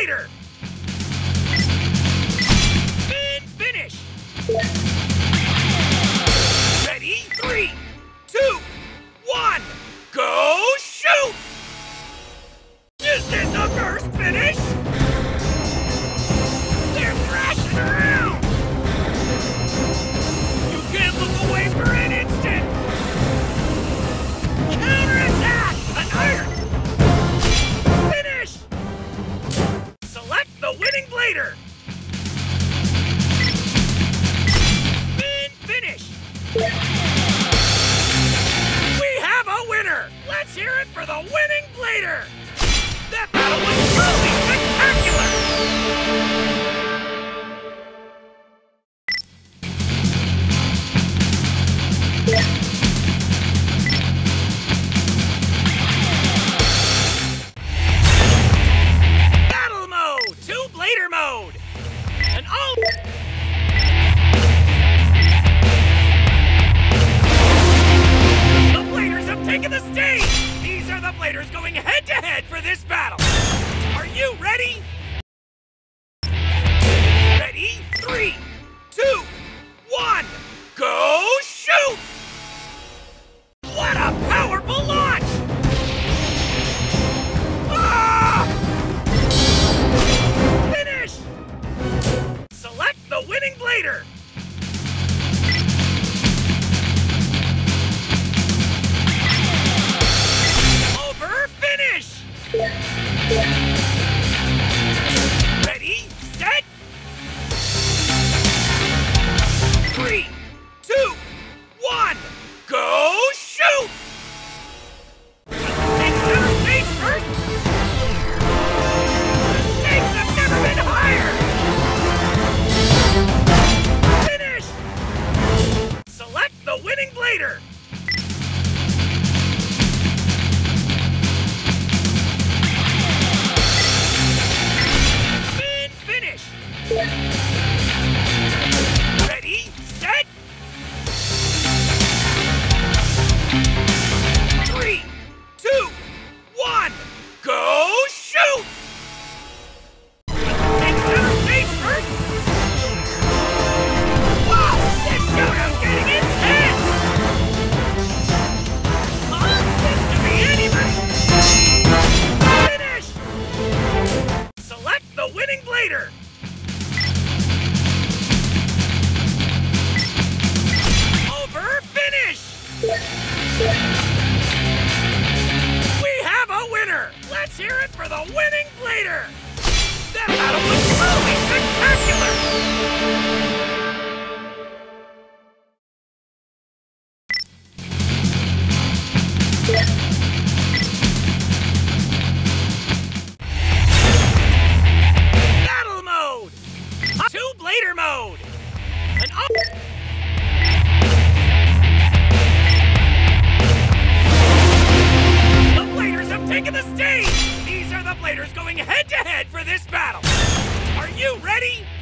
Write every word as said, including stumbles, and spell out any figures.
Blader! Spin finish! Ready? Three, two, one, go shoot! Is this a first finish? They're thrashing around! You can't look away for an instant! Counterattack! An iron! Finish! Select the winning Blader! Spin finish! We have a winner! Let's hear it for the winning Blader! That battle was truly spectacular! Battle mode! Two Blader mode! And all... The Bladers have taken the stage! These are the Bladers going head-to-head for this battle! Are you ready? Ready? Three, two, one, go shoot! What a powerful launch! Ah! Finish! Select the winning Blader! Over, finish! Ready, set! Three, two, one, go shoot! Take center stage first! The stakes have never been higher! Finish! Select the winning Blader! Spin finish! Ready, set! Three, two, one, go shoot! Take center stage first! Wow, this showdown's getting intense! Huh? This could be anybody! Finish! Select the winning Blader! Over, finish! We have a winner! Let's hear it for the winning Blader! That battle was truly spectacular! Battle mode! Two Blader mode! An up... The Bladers have taken the stage! These are the Bladers going head-to-head for this battle! Are you ready?